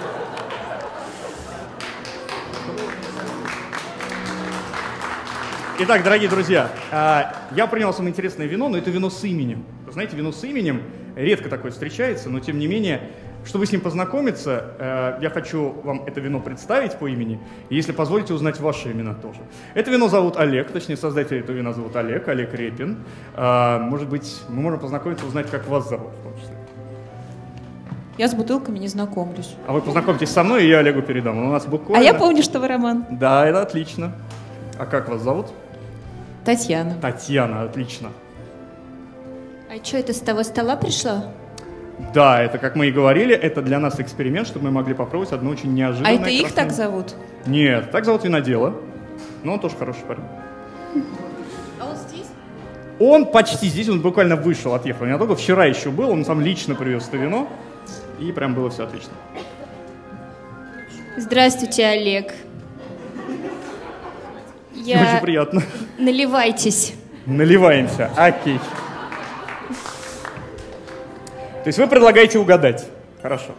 Итак, дорогие друзья, я принес вам интересное вино, но это вино с именем. Вы знаете, вино с именем редко такое встречается, но тем не менее, чтобы с ним познакомиться, я хочу вам это вино представить по имени, и если позволите, узнать ваши имена тоже. Это вино зовут Олег, точнее, создатель этого вина зовут Олег, Олег Репин. Может быть, мы можем познакомиться, узнать, как вас зовут в том числе. Я с бутылками не знакомлюсь. А вы познакомьтесь со мной, и я Олегу передам. У нас буквально... А я помню, что вы Роман. Да, это отлично. А как вас зовут? Татьяна. Татьяна, отлично. А что, это с того стола пришло? Да, это, как мы и говорили, это для нас эксперимент, чтобы мы могли попробовать одну очень неожиданную. А это их так зовут? Нет, так зовут винодела. Но он тоже хороший парень. А он здесь? Он почти здесь, он буквально вышел, отъехал ненадолго. Вчера еще был, он сам лично привез это вино. И прям было все отлично. Здравствуйте, Олег. Я... Очень приятно. Наливайтесь. Наливаемся, окей. То есть вы предлагаете угадать. Хорошо.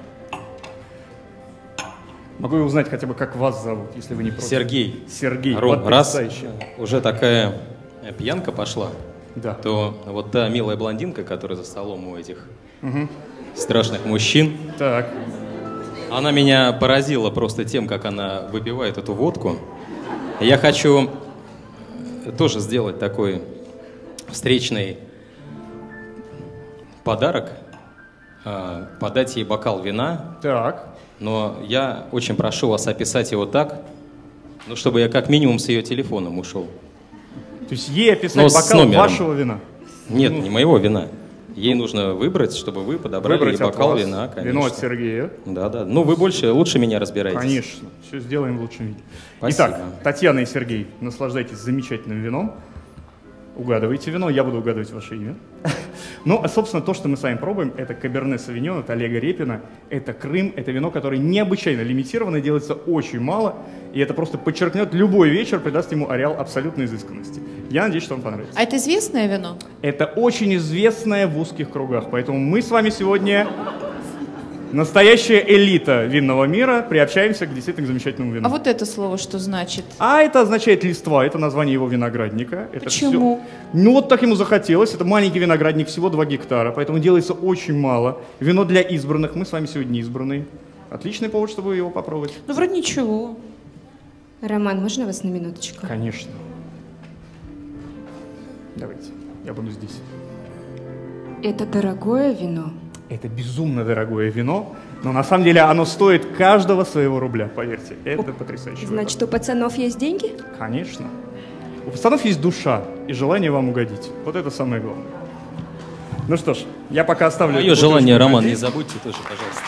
Могу я узнать хотя бы, как вас зовут, если вы не против? Сергей. Сергей. Ром, вот раз уже такая пьянка пошла, да. то вот та милая блондинка, которая за столом у этих угу. страшных мужчин, так. она меня поразила просто тем, как она выпивает эту водку. Я хочу тоже сделать такой встречный подарок, подать ей бокал вина. Так. Но я очень прошу вас описать его так, ну, чтобы я как минимум с ее телефоном ушел. То есть ей описать бокал вашего вина? Нет, ну. не моего вина. Ей нужно выбрать, чтобы вы подобрали выбрать ей бокал вас. вина, конечно. Вино от Сергея. Да, да. Ну, вы больше, лучше меня разбираетесь. Конечно. Все сделаем в лучшем виде. Спасибо. Итак, Татьяна и Сергей, наслаждайтесь замечательным вином. Угадывайте вино, я буду угадывать ваше имя. Ну, а, собственно, то, что мы с вами пробуем, это Каберне Савиньон, это Олега Репина, это Крым, это вино, которое необычайно лимитировано, делается очень мало, и это просто подчеркнет любой вечер, придаст ему ареал абсолютной изысканности. Я надеюсь, что вам понравится. А это известное вино? Это очень известное в узких кругах, поэтому мы с вами сегодня... Настоящая элита винного мира, приобщаемся к действительно замечательному вину. А вот это слово что значит? А это означает листва, это название его виноградника. Это Почему? Все... Ну вот так ему захотелось, это маленький виноградник, всего два гектара, поэтому делается очень мало. Вино для избранных, мы с вами сегодня избранные. Отличный повод, чтобы его попробовать. Ну вроде ничего. Роман, можно вас на минуточку? Конечно. Давайте, я буду здесь. Это дорогое вино? Это безумно дорогое вино, но на самом деле оно стоит каждого своего рубля, поверьте. Это потрясающе. Значит, у пацанов есть деньги? Конечно. У пацанов есть душа и желание вам угодить. Вот это самое главное. Ну что ж, я пока оставлю... Мое желание, Роман, не забудьте тоже, пожалуйста.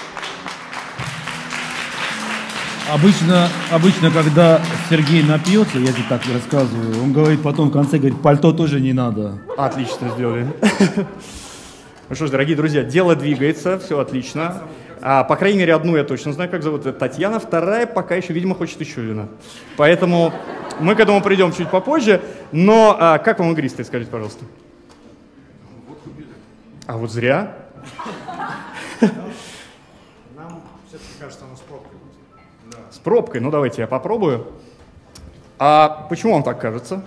Обычно, обычно, когда Сергей напьется, я тебе так рассказываю, он говорит потом в конце, говорит, пальто тоже не надо. Отлично сделали. Ну что ж, дорогие друзья, дело двигается, все отлично. А, по крайней мере, одну я точно знаю, как зовут. Это Татьяна, вторая пока еще, видимо, хочет еще вина. Поэтому мы к этому придем чуть попозже. Но а, как вам игристый, скажите, пожалуйста? А вот зря. пробкой. Ну, давайте я попробую. А почему вам так кажется?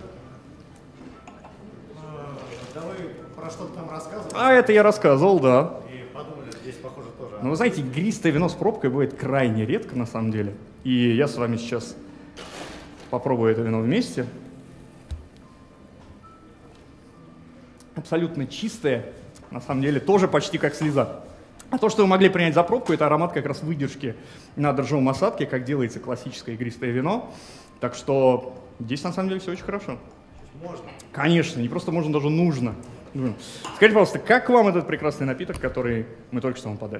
Да вы про что-то там рассказывали. А это я рассказывал, да. И подумали, здесь, похоже, тоже. Ну, вы знаете, игристое вино с пробкой бывает крайне редко, на самом деле. И я с вами сейчас попробую это вино вместе. Абсолютно чистое, на самом деле, тоже почти как слеза. А то, что вы могли принять за пробку, это аромат как раз выдержки на дрожжевом осадке, как делается классическое игристое вино. Так что здесь, на самом деле, все очень хорошо. Можно? Конечно, не просто можно, даже нужно. Скажите, пожалуйста, как вам этот прекрасный напиток, который мы только что вам подали?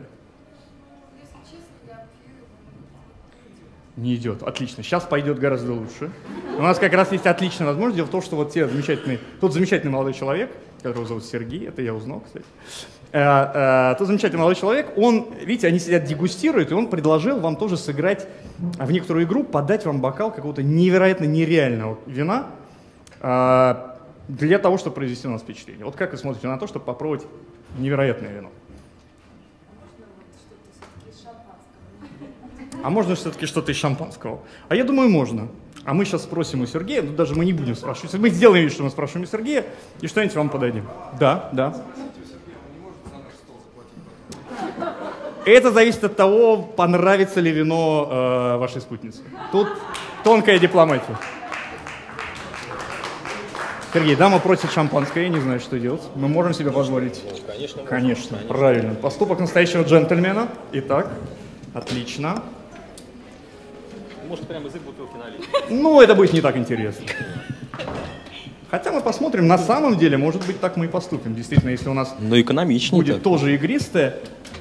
Не идет. Отлично. Сейчас пойдет гораздо лучше. У нас как раз есть отличная возможность. Дело в том, что вот те замечательные, тот замечательный молодой человек, которого зовут Сергей, это я узнал, кстати, э, э, тот замечательный молодой человек, он, видите, они сидят, дегустируют, и он предложил вам тоже сыграть в некоторую игру, подать вам бокал какого-то невероятно нереального вина э, для того, чтобы произвести на нас впечатление. Вот как вы смотрите на то, чтобы попробовать невероятное вино? А можно все-таки что-то из шампанского? А я думаю, можно. А мы сейчас спросим у Сергея, ну даже мы не будем спрашивать. Мы сделаем вид, что мы спрашиваем у Сергея, и что-нибудь вам подадим. Да, да. Это зависит от того, понравится ли вино э, вашей спутнице. Тут тонкая дипломатия. Сергей, дама просит шампанское, я не знаю, что делать. Мы можем себе позволить? Конечно, можно. Конечно, правильно. Поступок настоящего джентльмена. Итак, отлично. Может, прямо язык бутылки налить. Ну, это будет не так интересно. Хотя мы посмотрим, на самом деле, может быть, так мы и поступим. Действительно, если у нас ну, экономичнее будет так. тоже игристое.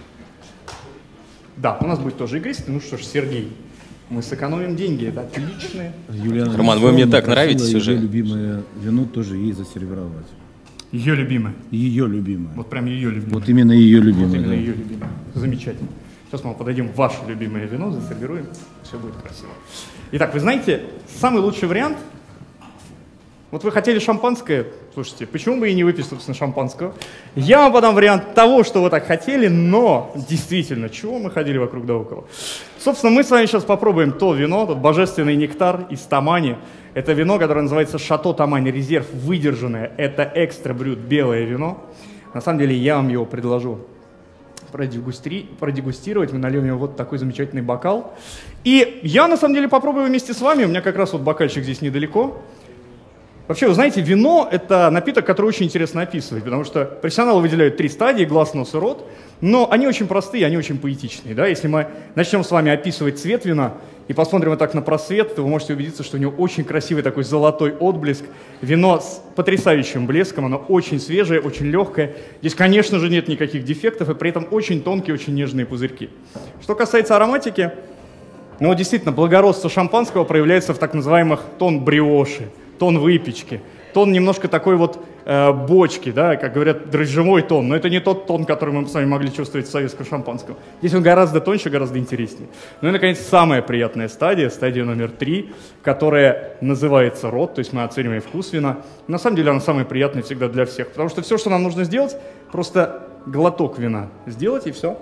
Да, у нас будет тоже игристое. Ну что ж, Сергей, мы сэкономим деньги, это отличные. Юлиана Роман, вы мне так нравитесь уже. Ее любимое вино тоже ей засервировать. Ее любимое? Ее любимое. Вот прям ее любимое. Вот именно ее любимое. Вот именно да. ее любимое. Замечательно. Сейчас мы вам подадим ваше любимое вино, засервируем, все будет красиво. Итак, вы знаете, самый лучший вариант, вот вы хотели шампанское, слушайте, почему бы и не выпить, собственно, шампанского? Я вам подам вариант того, что вы так хотели, но действительно, чего мы ходили вокруг да около? Собственно, мы с вами сейчас попробуем то вино, тот божественный нектар из Тамани. Это вино, которое называется Шато Тамани Резерв, выдержанное, это экстра брют белое вино. На самом деле, я вам его предложу продегустировать, мы нальем его вот такой замечательный бокал. И я, на самом деле, попробую вместе с вами, у меня как раз вот бокальчик здесь недалеко. Вообще, вы знаете, вино — это напиток, который очень интересно описывать, потому что профессионалы выделяют три стадии — глаз, нос и рот, но они очень простые, они очень поэтичные. Да? Если мы начнем с вами описывать цвет вина и посмотрим вот так на просвет, то вы можете убедиться, что у него очень красивый такой золотой отблеск. Вино с потрясающим блеском, оно очень свежее, очень легкое. Здесь, конечно же, нет никаких дефектов, и при этом очень тонкие, очень нежные пузырьки. Что касается ароматики, ну вот действительно, благородство шампанского проявляется в так называемых тон бриоши, тон выпечки, тон немножко такой вот э, бочки, да, как говорят, дрожжевой тон, но это не тот тон, который мы с вами могли чувствовать в советском шампанском. Здесь он гораздо тоньше, гораздо интереснее. Ну и, наконец, самая приятная стадия, стадия номер три, которая называется рот, то есть мы оцениваем вкус вина. На самом деле она самая приятная всегда для всех, потому что все, что нам нужно сделать, просто глоток вина сделать, и все.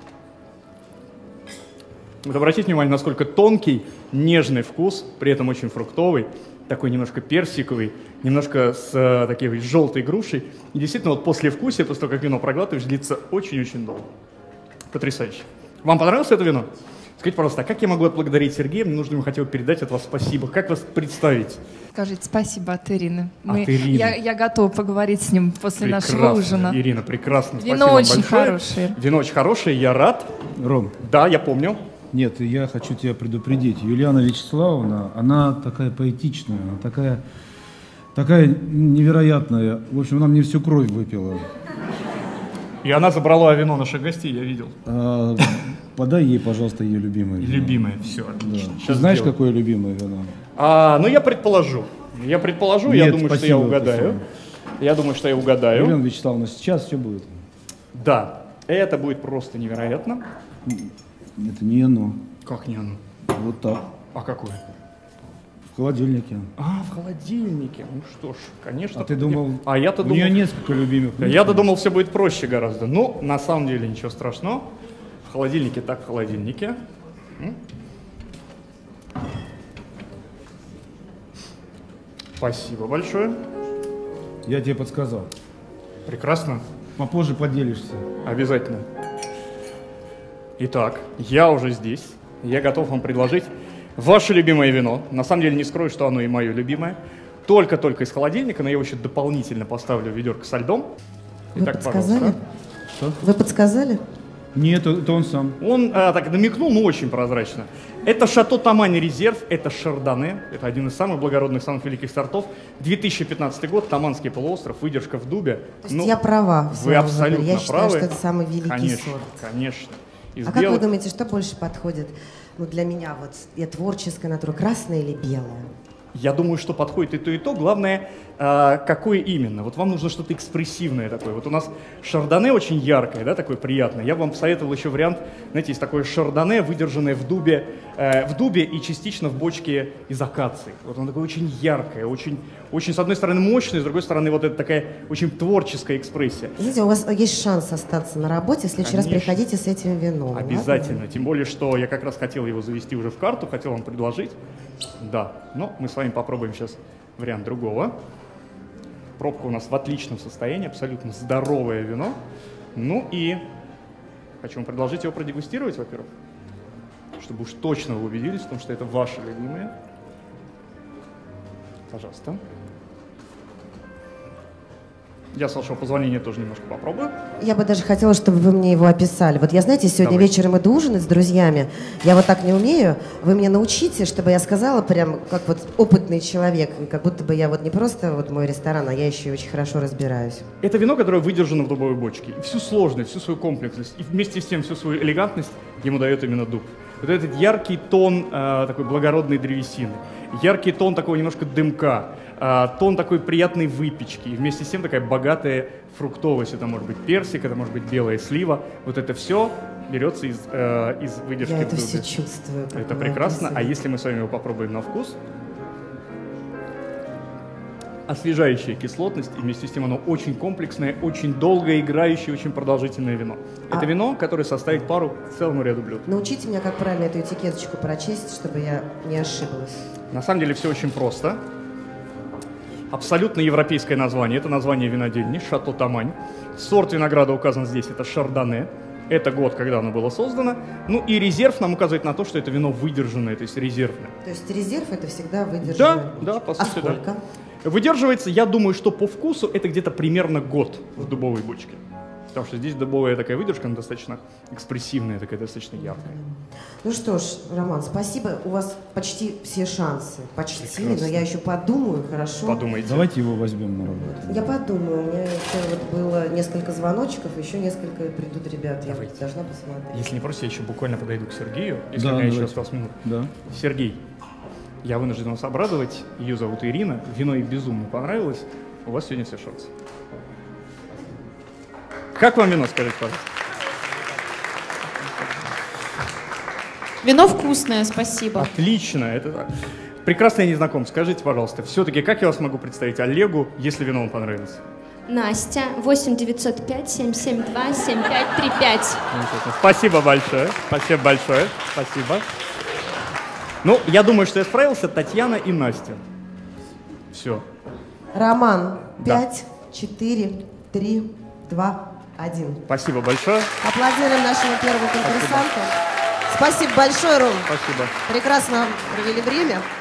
Вот обратите внимание, насколько тонкий, нежный вкус, при этом очень фруктовый, такой немножко персиковый, немножко с э, такой желтой грушей. И действительно, вот послевкусие, после того, как вино проглатываешь, длится очень-очень долго. Потрясающе. Вам понравилось это вино? Скажите, пожалуйста, а как я могу отблагодарить Сергея? Мне нужно ему хотя бы передать от вас спасибо. Как вас представить? Скажите спасибо от Ирины. Мы, от Ирины. Я, я готова поговорить с ним после Прекрасно, нашего ужина. Ирина, прекрасно. Вино Спасибо очень большое. хорошее. Вино очень хорошее, я рад. Ром. Да, я помню. Нет, я хочу тебя предупредить. Юлиана Вячеславовна, она такая поэтичная, она такая, такая невероятная. В общем, она мне всю кровь выпила. И она забрала вино наших гостей, я видел. А, подай ей, пожалуйста, ее любимое вино. Любимое, все, отлично. Да. Ты знаешь, сделаю. Какое любимое вино? А, ну, я предположу. Я предположу, Нет, я думаю, спасибо, что я угадаю. спасибо. Я думаю, что я угадаю. Юлиана Вячеславовна, сейчас все будет. Да, это будет просто невероятно. Это не оно. Как не оно? Вот так. А какое? В холодильнике. А, в холодильнике. Ну что ж, конечно. А ты думал, а я-то у думал... нее несколько любимых. Я-то думал, все будет проще гораздо. Ну, на самом деле, ничего страшного. В холодильнике так в холодильнике. Спасибо большое. Я тебе подсказал. Прекрасно. Попозже поделишься. Обязательно. Итак, я уже здесь. Я готов вам предложить ваше любимое вино. На самом деле не скрою, что оно и мое любимое. Только-только из холодильника, но я его еще дополнительно поставлю в ведерко со льдом. Вы Итак, подсказали? пожалуйста. Что? Вы подсказали? Нет, это он сам. Он а, так намекнул, но очень прозрачно. Это Шато Тамань Резерв, это Шардоне. Это один из самых благородных, самых великих сортов. две тысячи пятнадцатый год, Таманский полуостров, выдержка в дубе. То есть ну, я права. Вы абсолютно я правы. считаю, что это самый великий конечно, сорт. Конечно. Из а белых... как вы думаете, что больше подходит ну, для меня, вот я творческая натура, красная или белая? Я думаю, что подходит и то, и то. Главное, э, какое именно. Вот вам нужно что-то экспрессивное такое. Вот у нас шардоне очень яркое, да, такое приятное. Я бы вам посоветовал еще вариант, знаете, есть такое шардоне, выдержанное в дубе, э, в дубе и частично в бочке из акации. Вот оно такое очень яркое, очень, очень, с одной стороны, мощное, с другой стороны, вот это такая очень творческая экспрессия. Знаете, у вас есть шанс остаться на работе, в следующий Конечно. раз приходите с этим вином. Обязательно. Ладно? Тем более, что я как раз хотел его завести уже в карту, хотел вам предложить. Да, но мы с вами попробуем сейчас вариант другого. Пробка у нас в отличном состоянии, абсолютно здоровое вино. Ну и хочу вам предложить его продегустировать, во-первых, чтобы уж точно вы убедились в том, что это ваше любимое. Пожалуйста. Я, с вашего позволения, тоже немножко попробую. Я бы даже хотела, чтобы вы мне его описали. Вот я, знаете, сегодня Давай. вечером иду ужинать с друзьями. Я вот так не умею. Вы меня научите, чтобы я сказала прям как вот опытный человек. Как будто бы я вот не просто вот мой ресторан, а я еще и очень хорошо разбираюсь. Это вино, которое выдержано в дубовой бочке. И всю сложность, всю свою комплексность, и вместе с тем всю свою элегантность ему дает именно дуб. Вот этот яркий тон э, такой благородной древесины, яркий тон такого немножко дымка, э, тон такой приятной выпечки, и вместе с тем такая богатая фруктовость. Это может быть персик, это может быть белая слива. Вот это все берется из, э, из выдержки Я в это дубе. все чувствую. Это прекрасно. А если мы с вами его попробуем на вкус? Освежающая кислотность, и вместе с тем оно очень комплексное, очень долго играющее, очень продолжительное вино. Это А... вино, которое составит пару целому ряду блюд. Научите меня, как правильно эту этикеточку прочесть, чтобы я не ошиблась. На самом деле все очень просто. Абсолютно европейское название. Это название винодельни Шато Тамань. Сорт винограда указан здесь, это Шардоне. Это год, когда оно было создано. Ну и резерв нам указывает на то, что это вино выдержанное, то есть резервное. То есть резерв это всегда выдержанное? Да, да, по сути, а сколько? да. Выдерживается, я думаю, что по вкусу это где-то примерно год в дубовой бочке. Потому что здесь дубовая такая выдержка, она достаточно экспрессивная, такая достаточно яркая. Ну что ж, Роман, спасибо. У вас почти все шансы. Почти, Прекрасно. но я еще подумаю, хорошо? Подумайте. Давайте его возьмем на работу. Я подумаю. У меня еще вот было несколько звоночков, еще несколько придут ребят. Я Давайте. должна посмотреть. Если не просите, я еще буквально подойду к Сергею, если Да, у меня еще давайте. осталось минут. Да. Сергей, я вынужден вас обрадовать. Ее зовут Ирина. Вино ей безумно понравилось. У вас сегодня все шансы. Как вам вино, скажите, пожалуйста? Вино вкусное, спасибо. Отлично. Это прекрасно, я не знаком. Скажите, пожалуйста, все-таки как я вас могу представить Олегу, если вино вам понравилось? Настя, восемь девятьсот пять семь семь два семь пять три пять. Спасибо большое. Спасибо большое. Спасибо. Ну, я думаю, что я справился. Татьяна и Настя. Все. Роман, Да. пять, четыре, три, два, один. Спасибо большое. Аплодируем нашему первому конкурсанту. Спасибо большое, Ром. Спасибо. Прекрасно провели время.